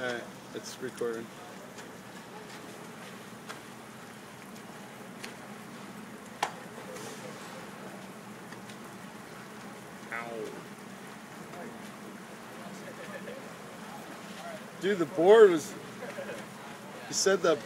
Alright, it's recording. Ow. Dude, the board was... You said the